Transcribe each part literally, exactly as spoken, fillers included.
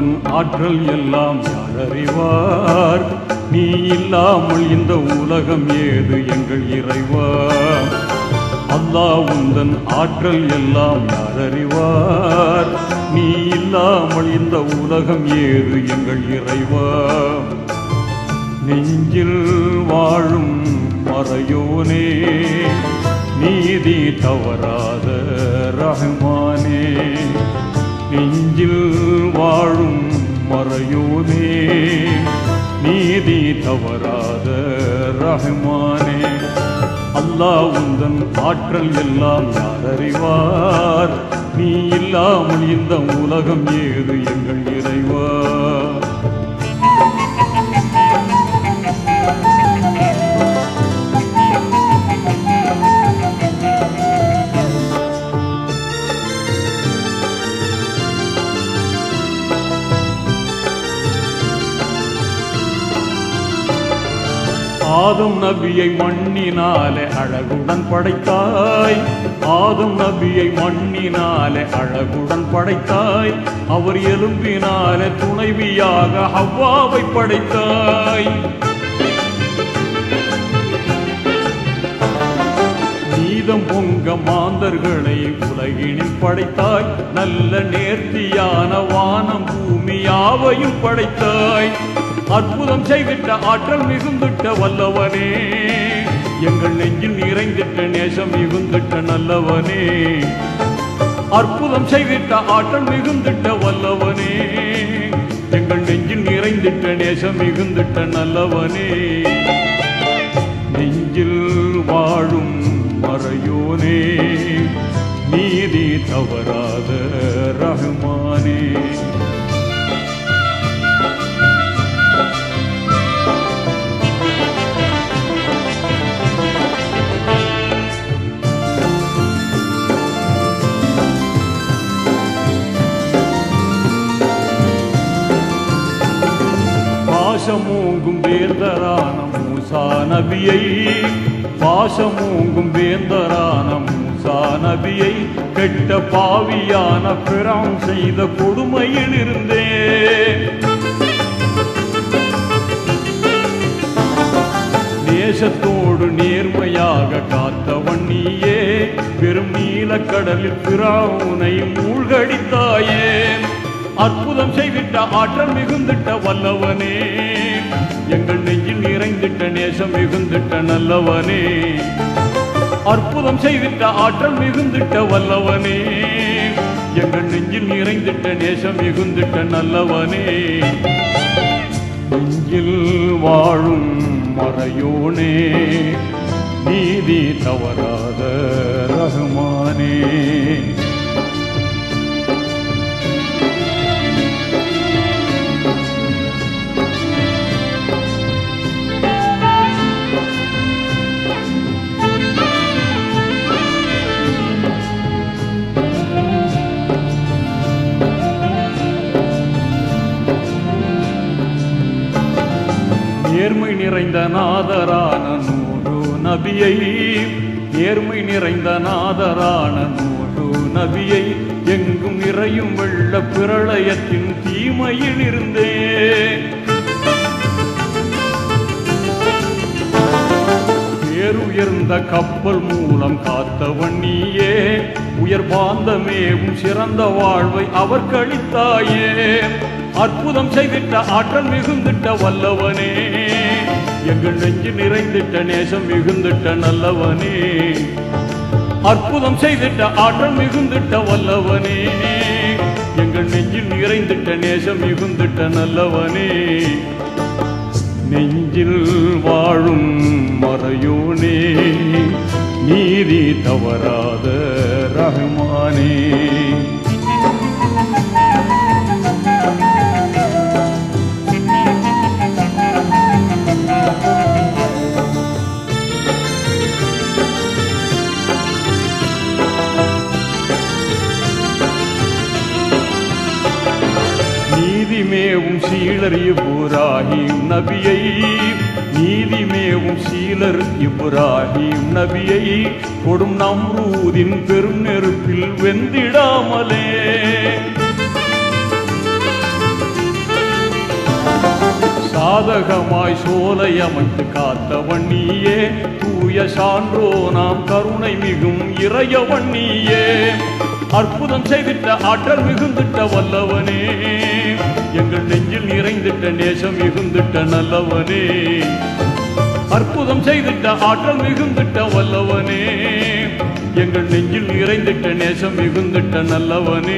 உந்தன் ஆற்றல் எல்லாம் யார் அறிவார்? நீ இல்லாமல் இந்த உலகம் ஏது எங்கள் இறைவா? அல்லாஹ் உந்தன் ஆற்றல் எல்லாம் யார் அறிவார்? நீ இல்லாமல் இந்த உலகம் ஏது எங்கள் இறைவா? நெஞ்சில் வாழும் மறையோனே, நீதி தவறாத ரஹ்மானே. நெஞ்சில் வாழும் மறையோனே, நீதி தவறாத ரஹ்மானே. அல்லாஹ் உந்தன் ஆற்றல் எல்லாம் யார் அறிவார்? நீ இல்லாமல் இந்த உலகம் ஏது எங்கள் இறைவா? ஆதம் நபியை மண்ணினாலே அழகுடன் படைத்தாய். ஆதம் நபியை மண்ணினாலே அழகுடன் படைத்தாய். அவர் எலும்பினாலே துணைவியாக ஹவ்வாவை படைத்தாய். நீதம் பொங்க மாந்தர்களை உலகினில் படைத்தாய். நல்ல நேர்த்தியான வானம் பூமி யாவையும் படைத்தாய். அற்புதம் செய்திட்ட ஆற்றல் மிகுந்திட்ட வல்லவனே, எங்கள் நெஞ்சில் நிறைந்திட்ட நேசம் மிகுந்திட்ட நல்லவனே. அற்புதம் செய்திட்ட ஆற்றல் மிகுந்திட்ட வல்லவனே, எங்கள் நெஞ்சில் நிறைந்திட்ட நேசம் மிகுந்திட்ட நல்லவனே. நெஞ்சில் வாழும் மறையோனே, நீதி தவறாத ரஹ்மானே. பாசமூங்கும் வேந்தரான மூசா நபியை, பாசமூங்கும் வேந்தரான மூசா நபியை கெட்ட பாவியான பிரான் செய்த கொடுமையில் இருந்தே. நேசத்தோடு நேர்மையாக காத்தவன் நீயே, பெரும் நீலக்கடலில் பிராவுனை மூழ்கடித்தாயே. அற்புதம் செய்திட்ட ஆற்றல் மிகுந்திட்ட வல்லவனே, எங்கள் நெஞ்சில் நிறைந்திட்ட நேசம் மிகுந்திட்ட நல்லவனே. அற்புதம் செய்திட்ட ஆற்றல் மிகுந்திட்ட வல்லவனே, எங்கள் நெஞ்சில் நிறைந்திட்ட நேசம் மிகுந்திட்ட நல்லவனே. நெஞ்சில் வாழும் மறையோனே, நீதி தவறாத ரஹ்மானே. நேர்மை நிறைந்த நாதரான நூறு நபியை, நேர்மை நிறைந்த நாதரான நூறு நபியை எங்கும் நிறையும் வெள்ள பிரளயத்தின் தீமையில் இருந்தே. பேருயர்ந்த கப்பல் மூலம் காத்தவன் நீயே, உயர் பாந்தமேவும் சிறந்த வாழ்வை அவர் கழித்தாயே. அற்புதம் செய்திட்ட ஆற்றல் மிகுந்திட்ட வல்லவனே, எங்கள் நெஞ்சு நிறைந்திட்ட நேசம் மிகுந்திட்ட நல்லவனே. அற்புதம் செய்திட்ட ஆற்றல் மிகுந்திட்ட வல்லவனே, எங்கள் நெஞ்சில் நிறைந்திட்ட நேசம் மிகுந்திட்ட நல்லவனே. நெஞ்சில் வாழும் மறையோனே, நீதி தவறாத ரஹ்மானே. நீதிமேவும் சீலர் இப்ராஹிம் நபியை, நீதிமேவும் சீலர் இப்ராஹிம் நபியை கொடும் நம்ரூதின் பெரும் நெருப்பில் வெந்திடாமலே. சாதகமாய் சோலை அமைத்து காத்தவன் நீயே, தூய சான்றோ நாம் கருணை மிகும் இறையவன் நீயே. அற்புதம் செய்திட்ட ஆற்றல் மிகுந்திட்ட வல்லவனே, எங்கள் நெஞ்சில் நிறைந்திட்ட நேசம் மிகுந்திட்ட நல்லவனே. அற்புதம் செய்திட்ட ஆற்றல் மிகுந்திட்ட வல்லவனே, எங்கள் நெஞ்சில் நிறைந்திட்ட நேசம் மிகுந்திட்ட நல்லவனே.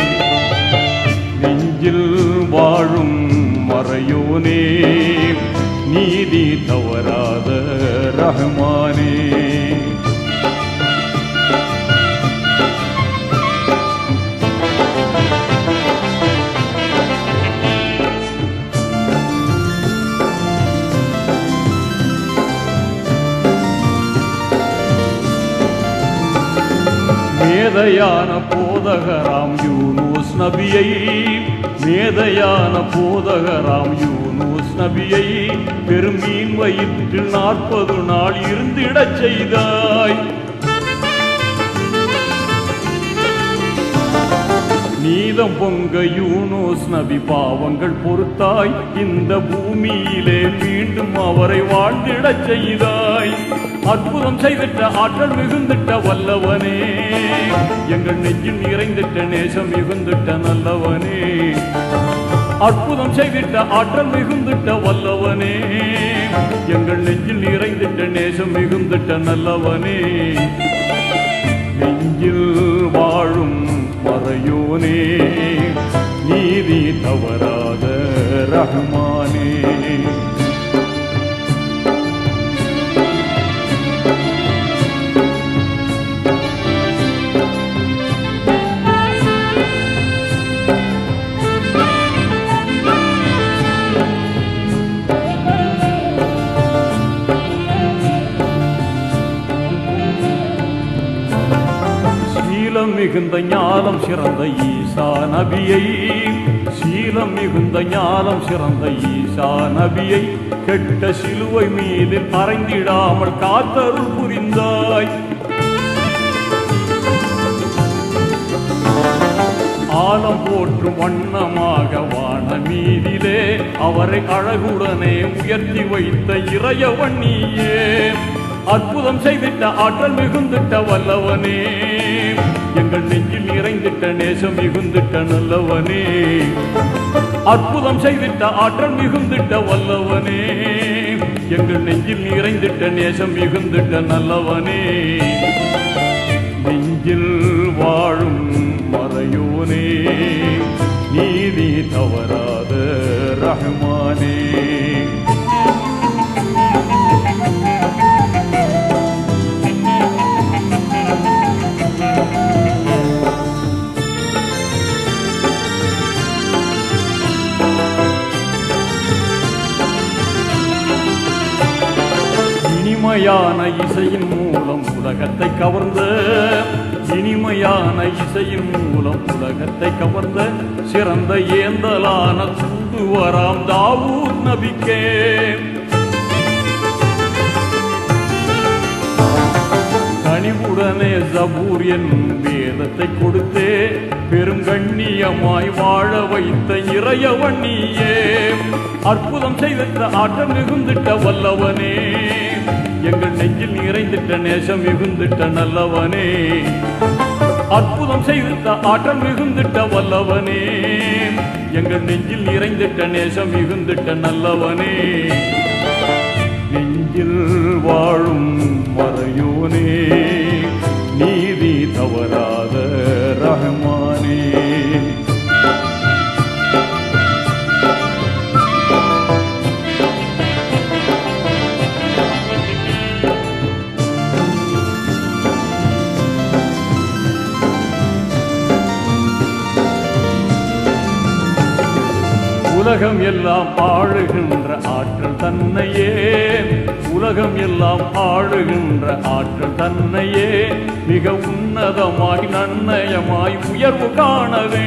நெஞ்சில் வாழும் மறையோனே, நீதி தவறாத ரஹ்மானே. மேதையான போதகராம் யூனுஸ் நபியை, மேதையான போதகராம் யூனுஸ் நபியை பெருமீன் வயிற்றில் நாற்பது நாள் இருந்திடச் செய்தாய். நீதம் பொங்க யூனுஸ் நபி பாவங்கள் பொறுத்தாய், இந்த பூமியிலே மீண்டும் அவரை வாழ்ந்திடச் செய்தாய். அற்புதம் செய்திட்ட ஆற்றல் மிகுந்திட்ட வல்லவனே, எங்கள் நெஞ்சில் நிறைந்திட்ட நேசம் மிகுந்திட்ட நல்லவனே. அற்புதம் செய்திட்ட ஆற்றல் மிகுந்திட்ட வல்லவனே, எங்கள் நெஞ்சில் நிறைந்திட்ட நேசம் மிகுந்திட்ட நல்லவனே. நெஞ்சில் வாழும் மறையோனே, நீதி தவறாத ரஹ்மானே. சீலம் மிகுந்த ஞானம் சிறந்த ஈசா நபியை, சீலம் மிகுந்த ஞானம் சிறந்த ஈசா நபியை கெட்ட சிலுவை மீது அறைந்திடாமல் காத்தருள் புரிந்தாய். ஆலம் போற்றும் வண்ணமாக வான மீதிலே அவரை அழகுடனே உயர்த்தி வைத்த இறையவன் நீயே. அற்புதம் செய்திட்ட ஆற்றல் மிகுந்திட்ட வல்லவனே, எங்கள் நெஞ்சில் நிறைந்திட்ட நேசம் மிகுந்திட்ட நல்லவனே. அற்புதம் செய்திட்ட ஆற்றல் மிகுந்திட்ட வல்லவனே, எங்கள் நெஞ்சில் நிறைந்திட்ட நேசம் மிகுந்திட்ட நல்லவனே. நெஞ்சில் வாழும் மறையோனே, நீதி தவறாத ரஹ்மானே. இனிமையான இசையின் மூலம் உலகத்தை கவர்ந்த, இனிமையான இசையின் மூலம் உலகத்தை கவர்ந்த சிறந்த ஏந்தலான தூதுவராம் தாவூத் நபிக்கே. கனிவுடனே ஜபூர் என்னும் வேதத்தை கொடுத்தே பெரும் கண்ணியமாய் வாழ வைத்த இறையவன் நீயே. அற்புதம் செய்திட்ட ஆற்றல் மிகுந்திட்ட வல்லவனே, எங்கள் நெஞ்சில் நிறைந்திட்ட நேசம் மிகுந்திட்ட நல்லவனே. அற்புதம் செய்திட்ட ஆற்றல் மிகுந்திட்ட வல்லவனே, எங்கள் நெஞ்சில் நிறைந்திட்ட நேசம் மிகுந்திட்ட நல்லவனே. நெஞ்சில் வாழும் மறையோனே, நீதி தவறாத ரஹ்மானே. உலகம் எல்லாம் ஆளுகின்ற ஆற்றல் தன்னையே, உலகம் எல்லாம் ஆளுகின்ற ஆற்றல் தன்னையே மிக உன்னதமாய் நன்னயமாய் உயர்வு காணவே.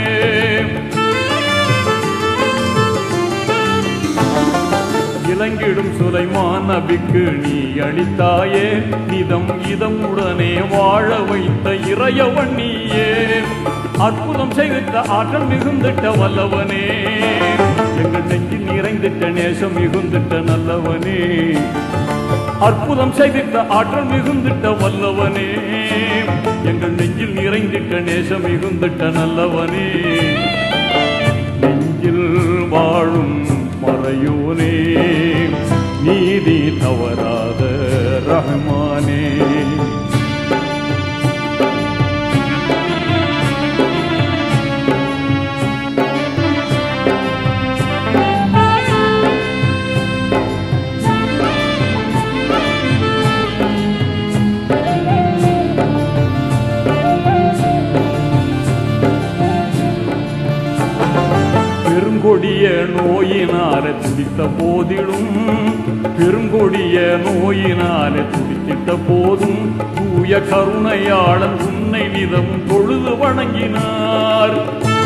இலங்கிடும் சுலைமான் நபிக்கு நீ அளித்தாயே, இதம் இதம் உடனே வாழ வைத்த இறையவன் நீயே. அற்புதம் செய்திட்ட ஆற்றல் மிகுந்திட்ட வல்லவனே, எங்கள் நெஞ்சில் நிறைந்திட்ட நேசம் மிகுந்திட்ட நல்லவனே அற்புதம் செய்திட்ட ஆற்றல் மிகுந்திட்ட வல்லவனே எங்கள் நெஞ்சில் நிறைந்திட்ட நேசம் மிகுந்திட்ட நல்லவனே நெஞ்சில் வாழும் மறையோனே நீதி தவறாத ரஹ்மானே பெருங்கொடிய நோயினால துடித்த போதிலும் பெருங்கொடிய நோயினால துடித்திட்ட போதும் தூய கருணையாளன் உன்னை நிதம் தொழுது வணங்கினார்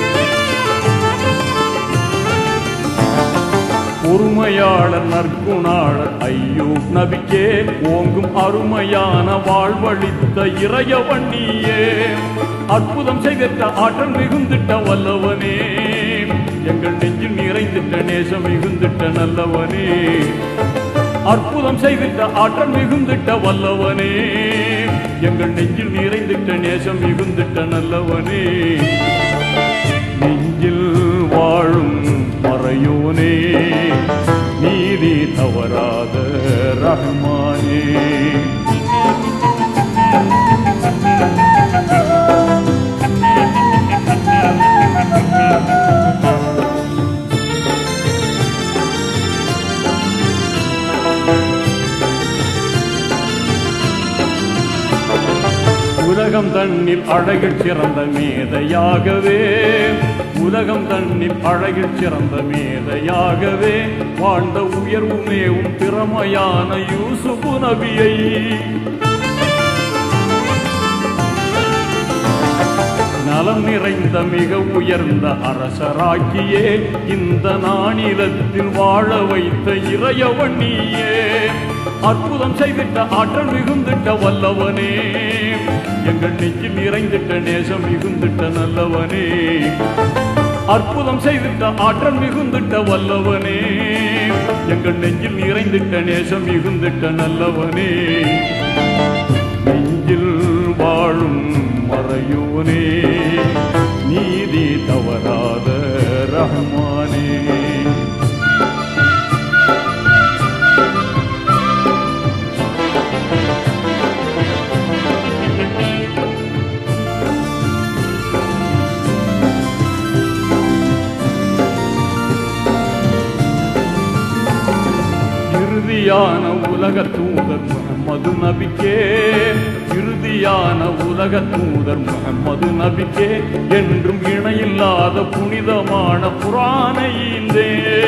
பொறுமையாளர் நற்குணாளர் ஐயூப் நபிக்கே ஓங்கும் அருமையான வாழ்வழித்த இறையவண்ணியே அற்புதம் செய்திட்ட ஆற்றல் மிகுந்திட்ட வல்லவனே எங்கள் நெஞ்சில் நிறைந்திட்ட நேசம் மிகுந்திட்ட நல்லவனே அற்புதம் செய்திட்ட ஆற்றல் மிகுந்திட்ட வல்லவனே எங்கள் நெஞ்சில் நிறைந்திட்ட நேசம் மிகுந்திட்ட நல்லவனே நெஞ்சில் வாழும் மறையோனே நீதி தவறாத ரஹ்மானே உலகம் தன்னில் அழகில் சிறந்த மேதையாகவே உலகம் தன்னில் அழகில் சிறந்த மேதையாகவே வாழ்ந்த உயர்வுமேவும் திறமையான யூசுப் நபியை நலம் நிறைந்த மிக உயர்ந்த அரசராக்கியே இந்த நானிலத்தில் வாழ வைத்த இறையவண்ணியே அற்புதம் செய்திட்ட ஆற்றல் மிகுந்திட்ட வல்லவனே எங்கள் நெஞ்சில் நிறைந்திட்ட நேசம் மிகுந்திட்ட நல்லவனே அற்புதம் செய்திட்ட ஆற்றல் மிகுந்திட்ட வல்லவனே எங்கள் நெஞ்சில் நிறைந்திட்ட நேசம் மிகுந்திட்ட நல்லவனே நெஞ்சில் வாழும் மறையோனே நீதி தவறாத ரஹ்மானே இறுதியான உலக தூதர் முஹம்மது நபிக்கே இறுதியான உலக தூதர் முஹம்மது நபிக்கே என்றும் இணையில்லாத புனிதமான குர்ஆனை ஈந்தே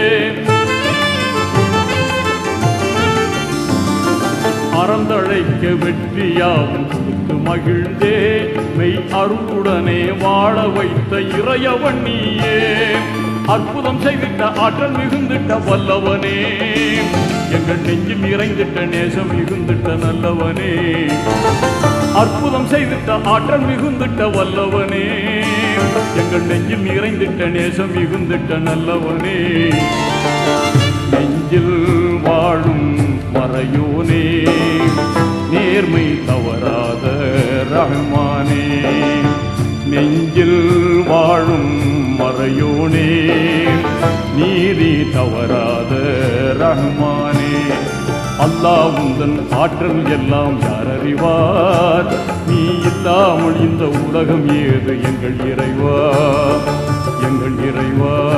அறந்தழைக்க வெற்றியாவும் கொடுத்து மகிழ்ந்தே மெய் அருளுடனே வாழ வைத்த இறையவண்ணியே அற்புதம் செய்திட்ட ஆற்றல் மிகுந்திட்ட வல்லவனே எங்கள் நெஞ்சில் நிறைந்திட்ட நேசம் மிகுந்திட்ட நல்லவனே அற்புதம் செய்திட்ட ஆற்றல் மிகுந்திட்ட வல்லவனே எங்கள் நெஞ்சில் நிறைந்திட்ட நேசம் மிகுந்திட்ட நல்லவனே நெஞ்சில் வாழும் மறையோனே நேர்மை தவறாத ரஹ்மானே நெஞ்சில் வாழும் மறையோனே நீதி தவறாத ரஹ்மானே அல்லாஹ் உந்தன் ஆற்றல் எல்லாம் யார் அறிவார் நீ இல்லாமல் இந்த உலகம் ஏது எங்கள் இறைவா எங்கள் இறைவா